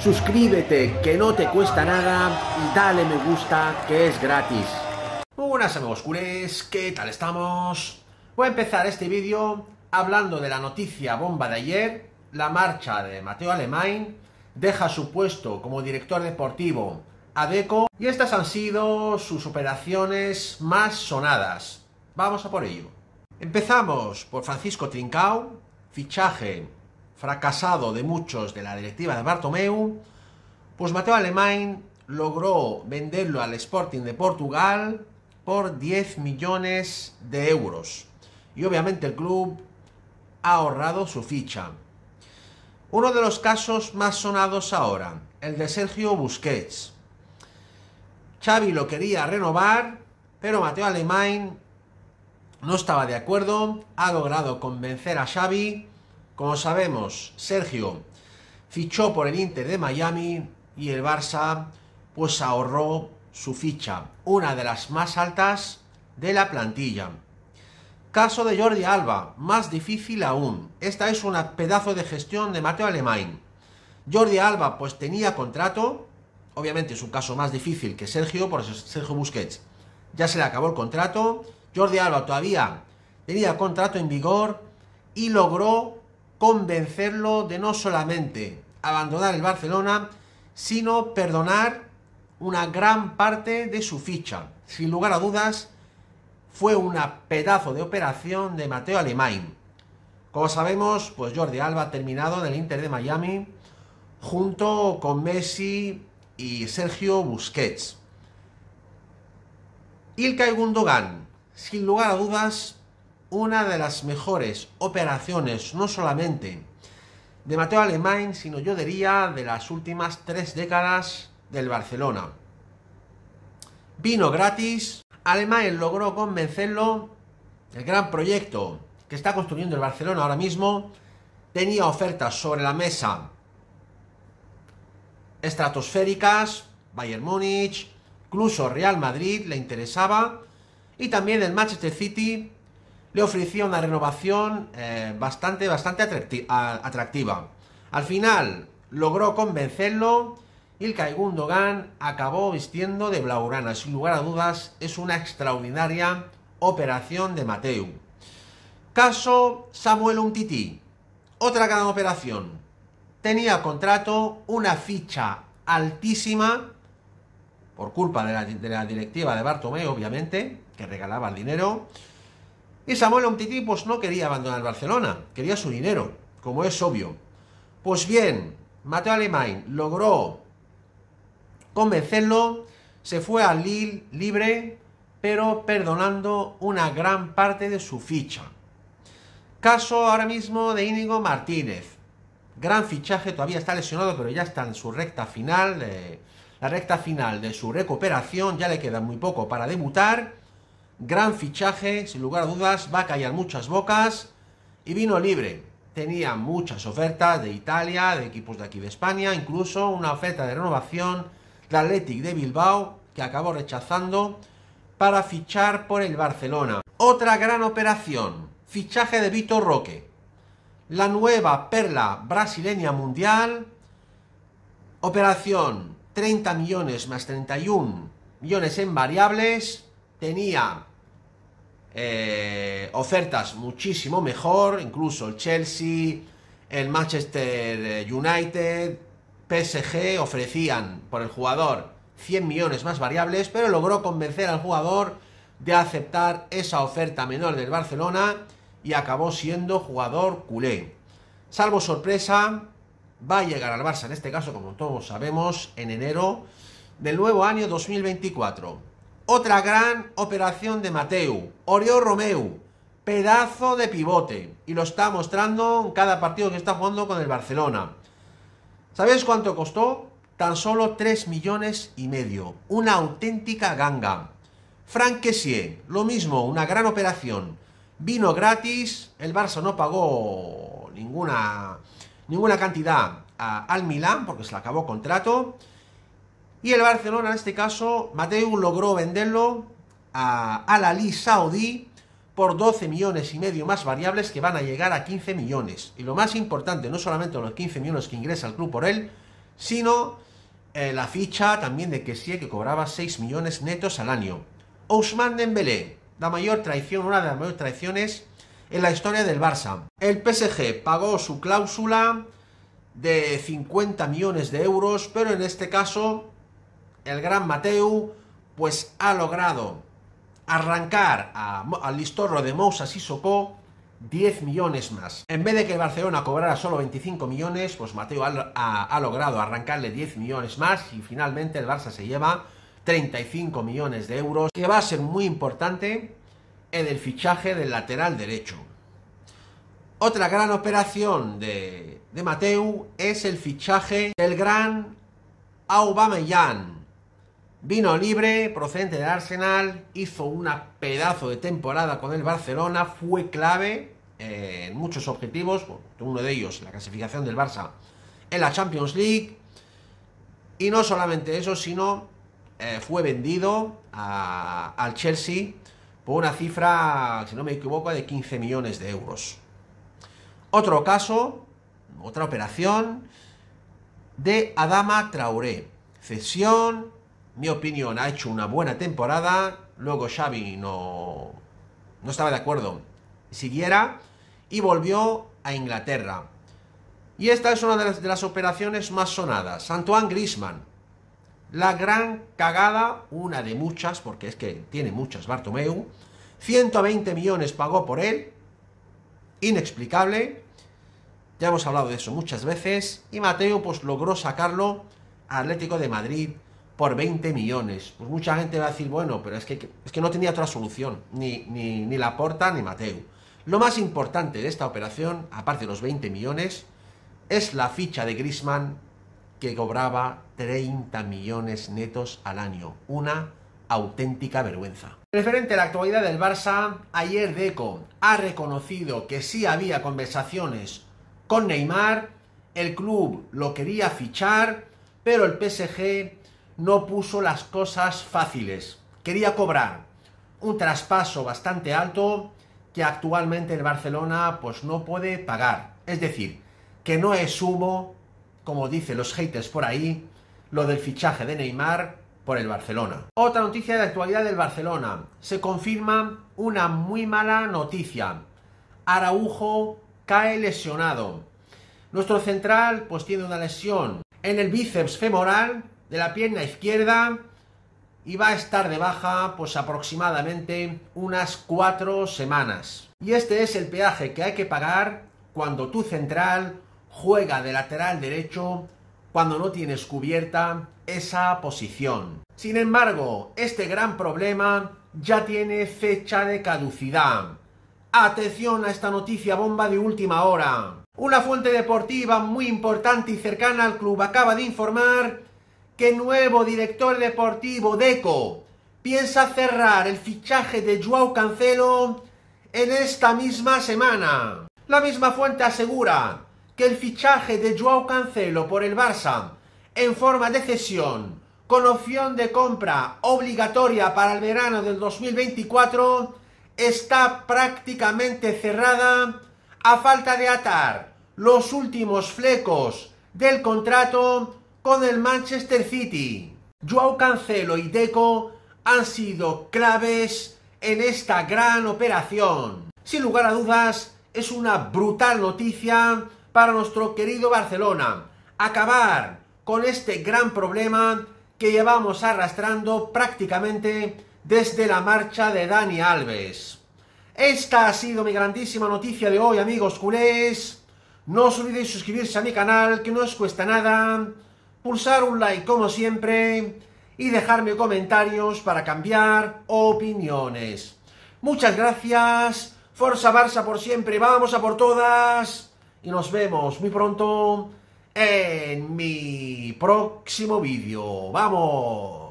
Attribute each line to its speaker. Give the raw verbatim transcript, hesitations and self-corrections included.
Speaker 1: Suscríbete, que no te cuesta nada, y dale me gusta, que es gratis. Muy buenas amigos culés, ¿qué tal estamos? Voy a empezar este vídeo hablando de la noticia bomba de ayer. La marcha de Matteo Alemany deja su puesto como director deportivo a Deco, y estas han sido sus operaciones más sonadas. Vamos a por ello. Empezamos por Francisco Trincao, fichaje fracasado de muchos de la directiva de Bartomeu. Pues Matteo Alemany logró venderlo al Sporting de Portugal por diez millones de euros, y obviamente el club ha ahorrado su ficha. Uno de los casos más sonados ahora, el de Sergio Busquets. Xavi lo quería renovar, pero Matteo Alemany no estaba de acuerdo. Ha logrado convencer a Xavi. Como sabemos, Sergio fichó por el Inter de Miami y el Barça pues ahorró su ficha, una de las más altas de la plantilla. Caso de Jordi Alba, más difícil aún. Esta es una pedazo de gestión de Matteo Alemany. Jordi Alba pues tenía contrato, obviamente es un caso más difícil que Sergio, por eso Sergio Busquets ya se le acabó el contrato. Jordi Alba todavía tenía contrato en vigor y logró convencerlo de no solamente abandonar el Barcelona, sino perdonar una gran parte de su ficha. Sin lugar a dudas, fue una pedazo de operación de Matteo Alemany. Como sabemos, pues Jordi Alba ha terminado en el Inter de Miami junto con Messi y Sergio Busquets. Ilkay Gundogan, sin lugar a dudas, una de las mejores operaciones, no solamente de Matteo Alemany, sino yo diría de las últimas tres décadas del Barcelona. Vino gratis. Alemany logró convencerlo. El gran proyecto que está construyendo el Barcelona ahora mismo tenía ofertas sobre la mesa estratosféricas. Bayern Múnich, incluso Real Madrid le interesaba, y también el Manchester City le ofrecía una renovación eh, bastante, bastante atractiva. Al final logró convencerlo. Ilkay Gundogan acabó vistiendo de blaugrana. Sin lugar a dudas, es una extraordinaria operación de Matteo. Caso Samuel Umtiti, otra gran operación. Tenía contrato, una ficha altísima, por culpa de la, de la directiva de Bartomeu, obviamente, que regalaba el dinero. Y Samuel Umtiti pues no quería abandonar el Barcelona, quería su dinero, como es obvio. Pues bien, Matteo Alemany logró convencerlo, se fue al Lille libre, pero perdonando una gran parte de su ficha. Caso ahora mismo de Íñigo Martínez. Gran fichaje, todavía está lesionado, pero ya está en su recta final, eh, la recta final de su recuperación, ya le queda muy poco para debutar. Gran fichaje, sin lugar a dudas, va a callar muchas bocas, y vino libre. Tenía muchas ofertas de Italia, de equipos de aquí de España, incluso una oferta de renovación del Athletic de Bilbao, que acabó rechazando para fichar por el Barcelona. Otra gran operación, fichaje de Vitor Roque, la nueva perla brasileña mundial. Operación treinta millones más treinta y uno millones en variables. Tenía eh, ofertas muchísimo mejor, incluso el Chelsea, el Manchester United, P S G ofrecían por el jugador cien millones más variables, pero logró convencer al jugador de aceptar esa oferta menor del Barcelona y acabó siendo jugador culé. Salvo sorpresa, va a llegar al Barça, en este caso, como todos sabemos, en enero del nuevo año dos mil veinticuatro. Otra gran operación de Matteo, Oriol Romeu, pedazo de pivote, y lo está mostrando en cada partido que está jugando con el Barcelona. ¿Sabéis cuánto costó? Tan solo tres millones y medio, una auténtica ganga. Franck Kessié, lo mismo, una gran operación. Vino gratis, el Barça no pagó ninguna, ninguna cantidad a, al Milán, porque se le acabó contrato. Y el Barcelona, en este caso, Matteo logró venderlo a Al Ahly Saudí por doce millones y medio más variables, que van a llegar a quince millones. Y lo más importante, no solamente los quince millones que ingresa el club por él, sino eh, la ficha también de Kessie, que cobraba seis millones netos al año. Ousmane Dembélé, la mayor traición, una de las mayores traiciones en la historia del Barça. El P S G pagó su cláusula de cincuenta millones de euros, pero en este caso el gran Mateu pues ha logrado arrancar a, al listorro de Moussa Sissoko diez millones más. En vez de que el Barcelona cobrara solo veinticinco millones, pues Mateu ha, ha, ha logrado arrancarle diez millones más y finalmente el Barça se lleva treinta y cinco millones de euros, que va a ser muy importante en el fichaje del lateral derecho. Otra gran operación de, de Mateu es el fichaje del gran Aubameyang. Vino libre, procedente del Arsenal, hizo una pedazo de temporada con el Barcelona, fue clave eh, en muchos objetivos, uno de ellos la clasificación del Barça en la Champions League, y no solamente eso, sino eh, fue vendido a, al Chelsea por una cifra, si no me equivoco, de quince millones de euros. Otro caso, otra operación de Adama Traoré, cesión. Mi opinión, ha hecho una buena temporada, luego Xavi no, no estaba de acuerdo, siguiera y volvió a Inglaterra. Y esta es una de las, de las operaciones más sonadas. Antoine Griezmann, la gran cagada, una de muchas, porque es que tiene muchas Bartomeu, ciento veinte millones pagó por él, inexplicable, ya hemos hablado de eso muchas veces, y Mateu pues logró sacarlo a Atlético de Madrid por veinte millones. Pues mucha gente va a decir, bueno, pero es que, es que no tenía otra solución, ni, ni, ni Laporta ni Mateu. Lo más importante de esta operación, aparte de los veinte millones, es la ficha de Griezmann, que cobraba treinta millones netos al año. Una auténtica vergüenza. Referente a la actualidad del Barça, ayer Deco ha reconocido que sí había conversaciones con Neymar, el club lo quería fichar, pero el P S G no puso las cosas fáciles. Quería cobrar un traspaso bastante alto que actualmente el Barcelona pues no puede pagar. Es decir, que no es humo, como dicen los haters por ahí, lo del fichaje de Neymar por el Barcelona. Otra noticia de la actualidad del Barcelona. Se confirma una muy mala noticia. Araujo cae lesionado. Nuestro central pues tiene una lesión en el bíceps femoral de la pierna izquierda y va a estar de baja pues aproximadamente unas cuatro semanas. Y este es el peaje que hay que pagar cuando tu central juega de lateral derecho, cuando no tienes cubierta esa posición. Sin embargo, este gran problema ya tiene fecha de caducidad. Atención a esta noticia bomba de última hora. Una fuente deportiva muy importante y cercana al club acaba de informar que el nuevo director deportivo Deco piensa cerrar el fichaje de Joao Cancelo en esta misma semana. La misma fuente asegura que el fichaje de Joao Cancelo por el Barça en forma de cesión con opción de compra obligatoria para el verano del dos mil veinticuatro está prácticamente cerrada a falta de atar los últimos flecos del contrato con el Manchester City. Joao Cancelo y Deco han sido claves en esta gran operación. Sin lugar a dudas, es una brutal noticia para nuestro querido Barcelona. Acabar con este gran problema que llevamos arrastrando prácticamente desde la marcha de Dani Alves. Esta ha sido mi grandísima noticia de hoy, amigos culés. No os olvidéis suscribirse a mi canal, que no os cuesta nada. Pulsar un like como siempre y dejarme comentarios para cambiar opiniones. Muchas gracias, Forza Barça por siempre, vamos a por todas y nos vemos muy pronto en mi próximo vídeo. ¡Vamos!